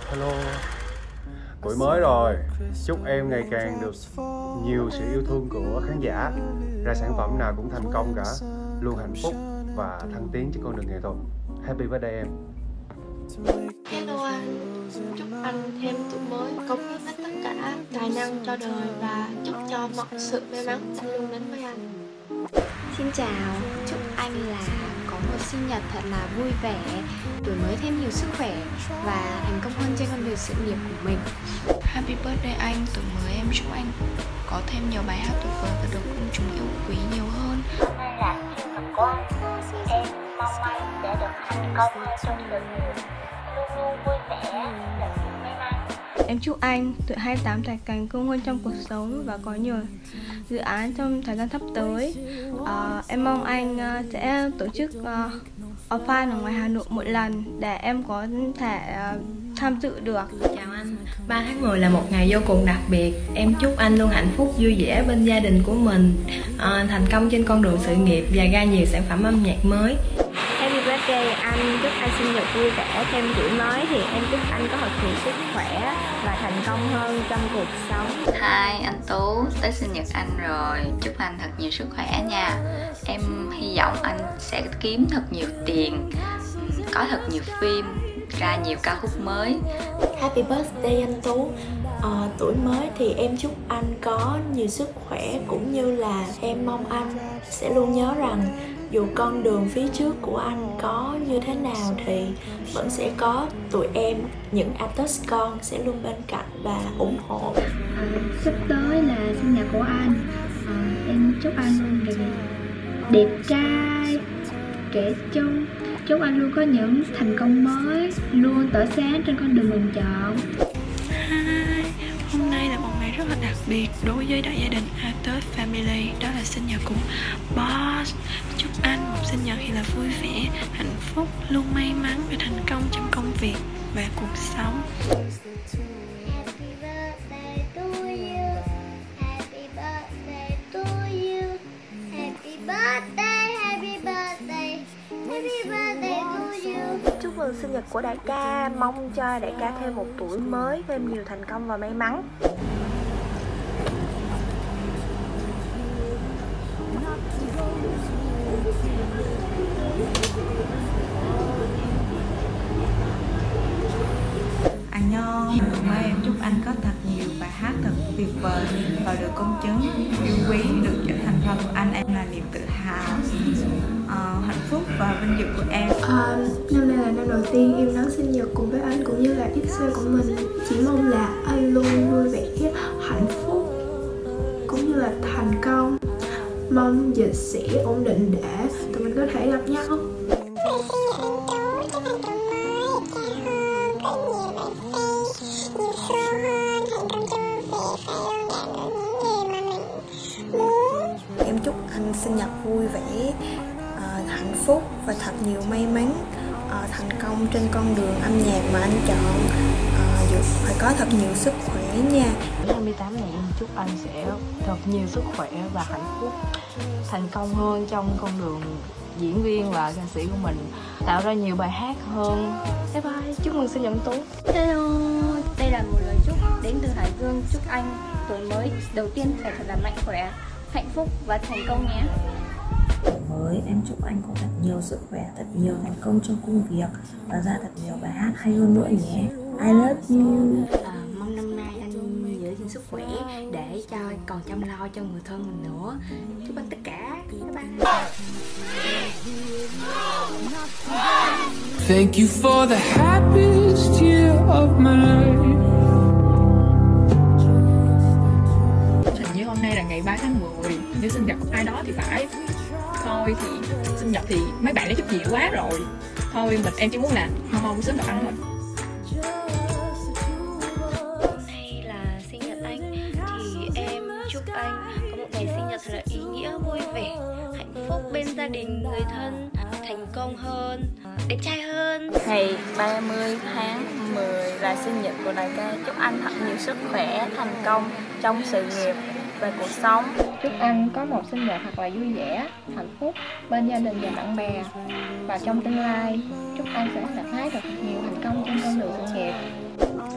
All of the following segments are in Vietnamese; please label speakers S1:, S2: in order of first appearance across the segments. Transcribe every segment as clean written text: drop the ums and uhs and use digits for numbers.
S1: Hello, tuổi mới rồi, chúc em ngày càng được nhiều sự yêu thương của khán giả. Ra sản phẩm nào cũng thành công cả, luôn hạnh phúc và thăng tiến trên con đường nghệ thuật. Happy birthday em.
S2: Hello anh, chúc anh thêm tuổi mới cống hiến hết tất cả tài năng cho đời và chúc cho mọi sự may mắn sẽ luôn đến với anh.
S3: Xin chào, chúc anh là có một sinh nhật thật là vui vẻ, tuổi mới thêm nhiều sức khỏe và thành công hơn trên con đường sự nghiệp của mình.
S4: Happy birthday anh, tuổi mới em chúc anh có thêm nhiều bài hát tuyệt vời và được công chúng yêu quý nhiều hơn.
S5: Đây là sinh nhật của anh, em mong anh sẽ được thành công hơn trong sự nghiệp, luôn luôn vui vẻ, được nhiều may mắn.
S6: Em chúc anh tuổi 28 thành công hơn trong cuộc sống và có nhiều dự án trong thời gian sắp tới. Em mong anh sẽ tổ chức offline ở ngoài Hà Nội một lần để em có thể tham dự được.
S7: Chào anh, 3 tháng 10 là một ngày vô cùng đặc biệt. Em chúc anh luôn hạnh phúc, vui vẻ bên gia đình của mình, thành công trên con đường sự nghiệp và ra nhiều sản phẩm âm nhạc mới.
S6: Happy birthday anh, chúc anh sinh nhật vui vẻ, thêm tuổi mới thì em chúc anh có thật nhiều sức khỏe và thành công hơn trong cuộc sống.
S8: Hi anh Tú, tới sinh nhật anh rồi, chúc anh thật nhiều sức khỏe nha. Em hy vọng anh sẽ kiếm thật nhiều tiền, có thật nhiều phim, ra nhiều ca khúc mới.
S9: Happy birthday anh Tú. Tuổi mới thì em chúc anh có nhiều sức khỏe, cũng như là em mong anh sẽ luôn nhớ rằng dù con đường phía trước của anh có như thế nào thì vẫn sẽ có tụi em, những artist con sẽ luôn bên cạnh và ủng hộ.
S10: Sắp tới là sinh nhật của anh, em chúc anh luôn đẹp trai, trẻ trung. Chúc anh luôn có những thành công mới, luôn tỏa sáng trên con đường mình chọn.
S4: Hi, hôm nay là một ngày rất là đặc biệt đối với đại gia đình Artist Family, đó là sinh nhật của Boss. Chúc anh một sinh nhật thì là vui vẻ, hạnh phúc, luôn may mắn và thành công trong công việc và cuộc sống.
S11: Chúc mừng sinh nhật của đại ca, mong cho đại ca thêm một tuổi mới, thêm nhiều thành công và may mắn.
S12: Anh Nho, mai em chúc anh có thật nhiều bài hát thật tuyệt vời và được công chúng yêu quý, được trở thành fan của anh. Em là niềm tự hào, hạnh phúc và vinh dự của em.
S2: Năm nay là năm đầu tiên em đón sinh nhật cùng với anh cũng như là XC của mình. Chỉ mong là anh luôn vui vẻ, hạnh phúc cũng như là thành công. Mong dịch sẽ ổn định để tụi mình có thể gặp nhau.
S11: Em chúc anh sinh nhật vui vẻ, hạnh phúc và thật nhiều may mắn, thành công trên con đường âm nhạc mà anh chọn, phải có thật nhiều sức khỏe nha.
S13: 28 này em chúc anh sẽ thật nhiều sức khỏe và hạnh phúc, thành công hơn trong con đường diễn viên và ca sĩ của mình, tạo ra nhiều bài hát hơn. Bye bye, chúc mừng sinh nhật Tú.
S6: Hello, đây là một lời chúc đến từ Hải Dương. Chúc anh tuổi mới đầu tiên phải thật là mạnh khỏe, hạnh phúc và thành công nhé.
S14: Mới em chúc anh có thật nhiều sức khỏe, thật nhiều thành công trong công việc và ra thật nhiều bài hát hay hơn nữa nhé. I love you.
S3: Mong năm nay anh giữ gìn sức khỏe để cho còn chăm lo cho người thân mình nữa. Chúc anh tất cả. Bye bye.
S15: Thank you for the happiest year of my life.
S16: Hình như hôm nay là ngày 3 tháng 10, nếu sinh nhật của ai đó thì phải. Thôi thì sinh nhật thì mấy bạn đã chúc nhiều quá rồi. Thôi em chỉ muốn là mau sớm gặp anh thôi.
S2: Hôm nay là sinh nhật anh thì em chúc anh có một ngày sinh nhật thật là ý nghĩa, vui vẻ, hạnh phúc bên gia đình, người thân, thành công hơn, đẹp trai hơn.
S17: Ngày 30 tháng 10 là sinh nhật của đại ca, chúc anh thật nhiều sức khỏe, thành công trong sự nghiệp và cuộc sống.
S6: Chúc anh có một sinh nhật thật là vui vẻ, hạnh phúc bên gia đình và bạn bè. Và trong tương lai, chúc anh sẽ gặt hái được nhiều thành công trên con đường sự nghiệp.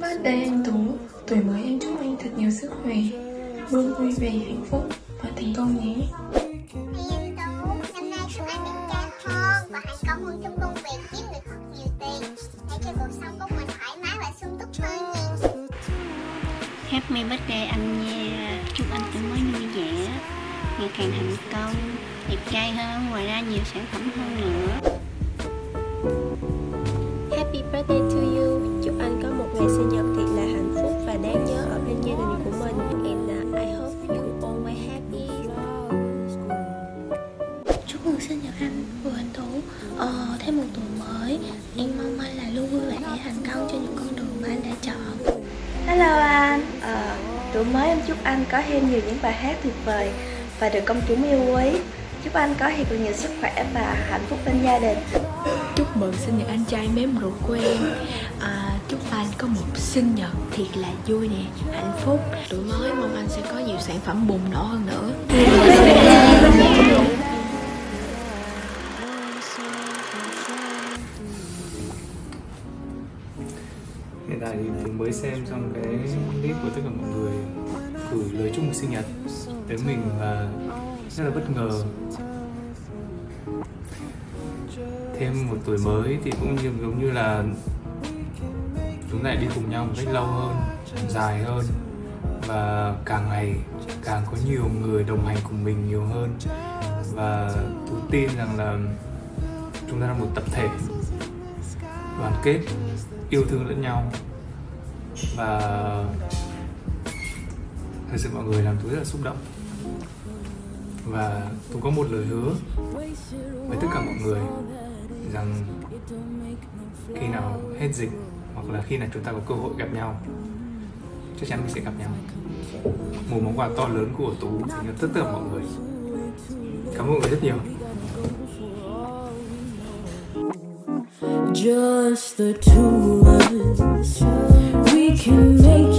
S18: birthday anh Tú. Tuổi mới em chúc anh thật nhiều sức khỏe, luôn vui vẻ, hạnh phúc và thành công nhé.
S5: Anh Tú, năm nay chúc anh đẹp trai hơn và thành công hơn trong công việc, kiếm được thật nhiều tiền để cho cuộc sống của mình thoải mái và sung túc hơn nha.
S19: Happy birthday anh nha. Chúc anh tuổi mới vui vẻ, ngày càng thành công, đẹp trai hơn, ngoài ra nhiều sản phẩm hơn nữa.
S20: Happy birthday to you. Chúc anh có một ngày sinh nhật thiệt là hạnh phúc và đáng nhớ ở bên gia đình của mình. And I hope you always happy.
S21: Chúc mừng sinh nhật anh Bùi Anh Tú. Thêm một tuổi mới, em mong anh là luôn vui vẻ, thành công trên những con đường mà anh đã chọn.
S11: Hello anh, tuổi mới em chúc anh có thêm nhiều những bài hát tuyệt vời và được công chúng yêu quý. Chúc anh có thật nhiều sức khỏe và hạnh phúc bên gia đình.
S22: Chúc mừng sinh nhật anh trai mến ruột của em. Chúc anh có một sinh nhật thiệt là vui nè, hạnh phúc. Tuổi mới mong anh sẽ có nhiều sản phẩm bùng nổ hơn nữa.
S23: Hiện tại thì mình mới xem xong cái clip của tất cả mọi người gửi lời chúc mừng sinh nhật tới mình và rất là bất ngờ. Thêm một tuổi mới thì cũng giống như là chúng ta đi cùng nhau một cách lâu hơn, dài hơn và càng ngày càng có nhiều người đồng hành cùng mình nhiều hơn. Và tôi tin rằng là chúng ta là một tập thể đoàn kết, yêu thương lẫn nhau và thật sự mọi người làm tôi rất là xúc động. Và tôi có một lời hứa với tất cả mọi người rằng khi nào hết dịch hoặc là khi nào chúng ta có cơ hội gặp nhau, chắc chắn mình sẽ gặp nhau. Một món quà to lớn của Tú dành cho tất cả mọi người. Cảm ơn mọi người rất nhiều.
S24: Just the two of us, we can make